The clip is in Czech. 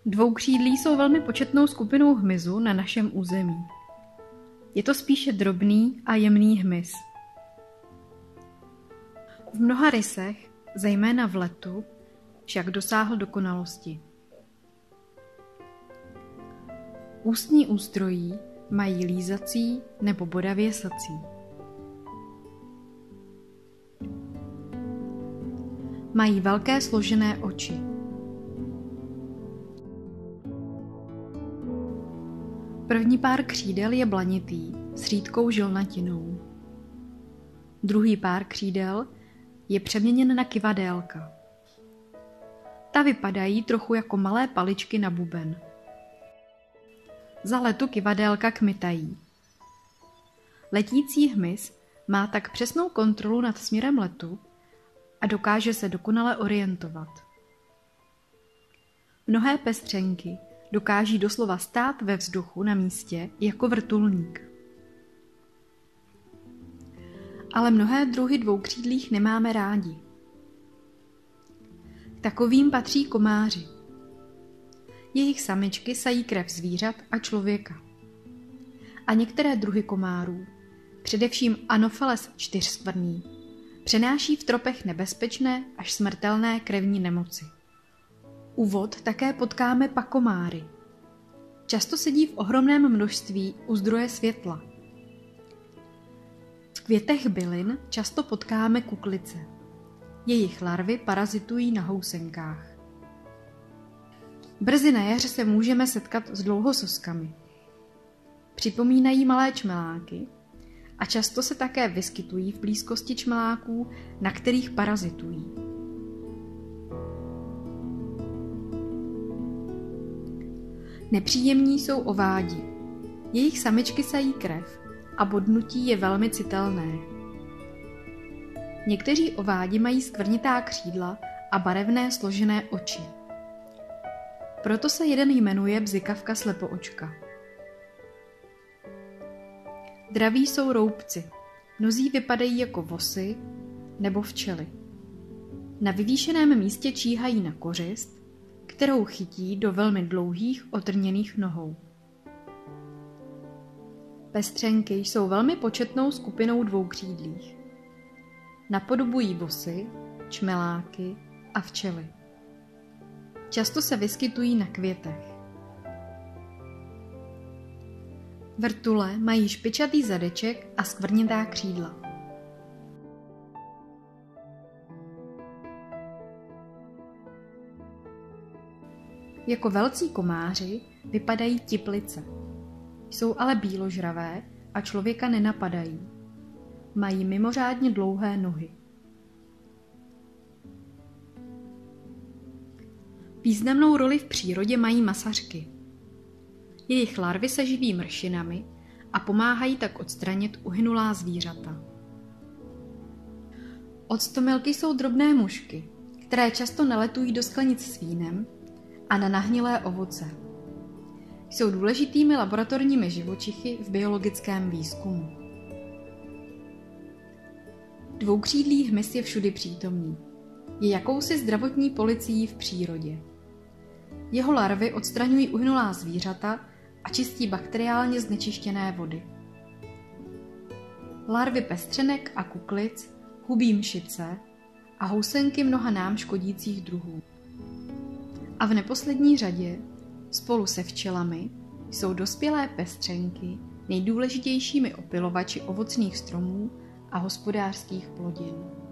Dvoukřídlí jsou velmi početnou skupinou hmyzu na našem území. Je to spíše drobný a jemný hmyz. V mnoha rysech, zejména v letu, však dosáhl dokonalosti. Ústní ústrojí mají lízací nebo bodavě sací. Mají velké složené oči. První pár křídel je blanitý s řídkou žilnatinou. Druhý pár křídel je přeměněn na kyvadélka. Ta vypadají trochu jako malé paličky na buben. Za letu kyvadélka kmitají. Letící hmyz má tak přesnou kontrolu nad směrem letu a dokáže se dokonale orientovat. Mnohé pestřenky dokáží doslova stát ve vzduchu na místě jako vrtulník. Ale mnohé druhy dvoukřídlých nemáme rádi. K takovým patří komáři. Jejich samičky sají krev zvířat a člověka. A některé druhy komárů, především Anopheles čtyřskvrný, přenáší v tropech nebezpečné až smrtelné krevní nemoci. U vod také potkáme pakomáry. Často sedí v ohromném množství u zdroje světla. V květech bylin často potkáme kuklice. Jejich larvy parazitují na housenkách. Brzy na jaře se můžeme setkat s dlouhososkami. Připomínají malé čmeláky a často se také vyskytují v blízkosti čmeláků, na kterých parazitují. Nepříjemní jsou ovádi. Jejich samičky sají krev a bodnutí je velmi citelné. Někteří ovádi mají skvrnitá křídla a barevné složené oči. Proto se jeden jmenuje bzykavka slepoočka. Draví jsou roubci. Mnozí vypadají jako vosy nebo včely. Na vyvýšeném místě číhají na kořist, kterou chytí do velmi dlouhých otrněných nohou. Pestřenky jsou velmi početnou skupinou dvoukřídlých. Napodobují vosy, čmeláky a včely. Často se vyskytují na květech. Vrtule mají špičatý zadeček a skvrnitá křídla. Jako velcí komáři vypadají tiplice. Jsou ale bíložravé a člověka nenapadají. Mají mimořádně dlouhé nohy. Významnou roli v přírodě mají masařky. Jejich larvy se živí mršinami a pomáhají tak odstranit uhynulá zvířata. Octomilky jsou drobné mušky, které často naletují do sklenic s vínem a na nahnilé ovoce. Jsou důležitými laboratorními živočichy v biologickém výzkumu. Dvoukřídlý hmyz je všudy přítomný. Je jakousi zdravotní policií v přírodě. Jeho larvy odstraňují uhynulá zvířata a čistí bakteriálně znečištěné vody. Larvy pestřenek a kuklic hubí mšice a housenky mnoha nám škodících druhů. A v neposlední řadě, spolu se včelami, jsou dospělé pestřenky nejdůležitějšími opylovači ovocných stromů a hospodářských plodin.